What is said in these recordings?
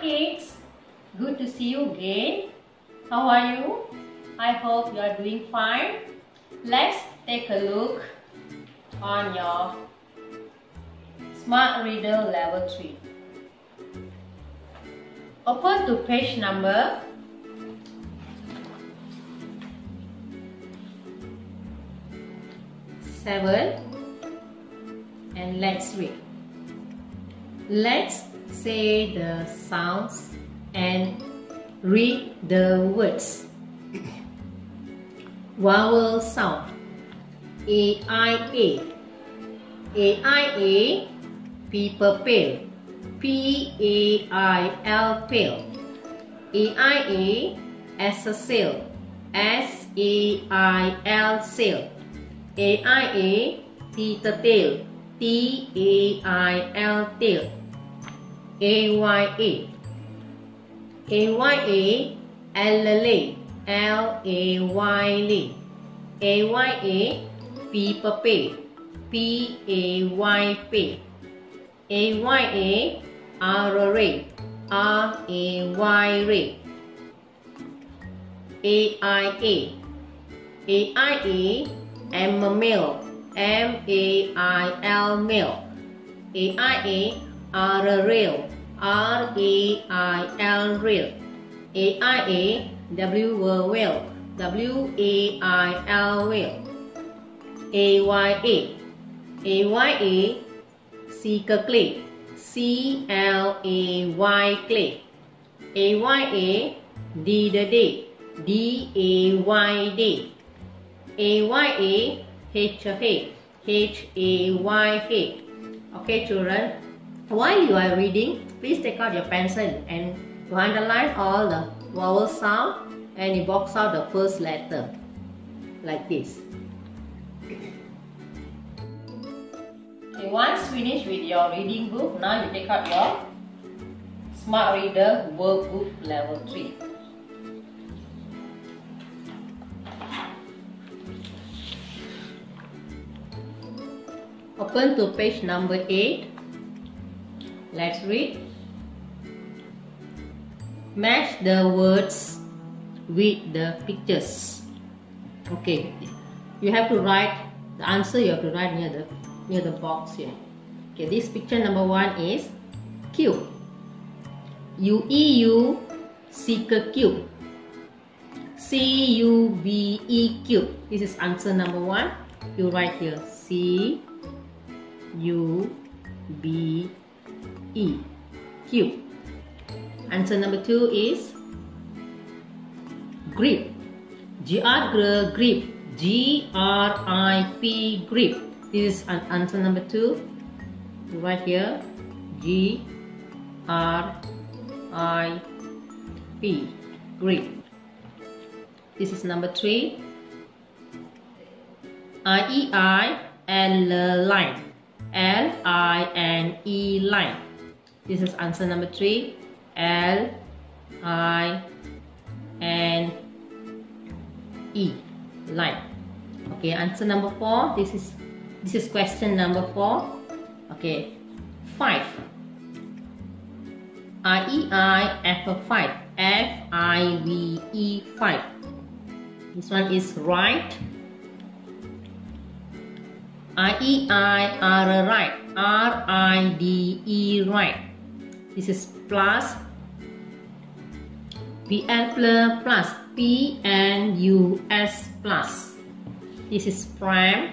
kids, good to see you again. How are you? I hope you are doing fine. Let's take a look on your Smart Reader Level 3. Open to page number 7 and let's read. Let's say the sounds and read the words. Vowel sound. A-I-A. A-I-A. People pale. P-A-I-L pale. A-I-A. As a sail. S-A-I-L sail. A-I-A. Teeter tail. T-A-I-L tail. A-Y-A. A-Y-A. L-A. L-A-Y-A. A-Y-A. People pay. P-A-Y pay. A-Y-A. R-A. R-A-Y-A. A-I-A. A-I-A. M-A-L. M-A-I-L male. A-I-A. R-A-Rail. R-A-I-L rail. A-I-A. W-A-Whale. W-A-I-L whale. A-Y-A. A-Y-A. Seeker clay. C-L-A-Y clay. A-Y-A. D the day. D-A-Y day. A-Y-A. H-A. H-A-Y hay. Okay children, while you are reading, please take out your pencil and to underline all the vowel sound and you box out the first letter like this. Okay, once finished with your reading book, now you take out your Smart Reader Workbook Level 3. Open to page number 8. Let's read. Match the words with the pictures. Okay, you have to write the answer. You have to write near the box here. Okay, this picture number 1 is cube. U-E-U seeker cube. C-U-B-E cube. This is answer number 1. You write here C-U-B-E cube. Answer number 2 is grip. Grip. G-R-I-P grip. This is answer number 2. Right here. G-R-I-P grip. This is number 3. I-E-I L line. L-I-N-E line. This is answer number 3. L-I-N-E line. Okay, answer number 4. This is question number 4. Okay, 5. I-E-I F-5. F-I-V-E 5. This one is right. I-E-I R right. R-I-D-E right. This is plus. P-N plus. P-N-U-S plus. This is prime.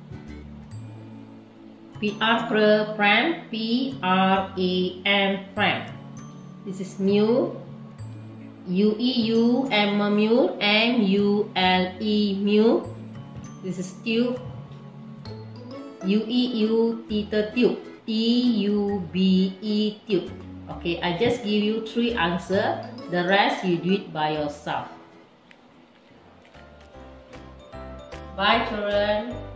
P-R prime. P-R-A-M prime. This is mu. U-E-U M mu. M-U-L-E mu. This is tube. U-E-U teeter tube. T-U-B-E tube. Okay, I just give you 3 answers. The rest you do it by yourself. Bye children.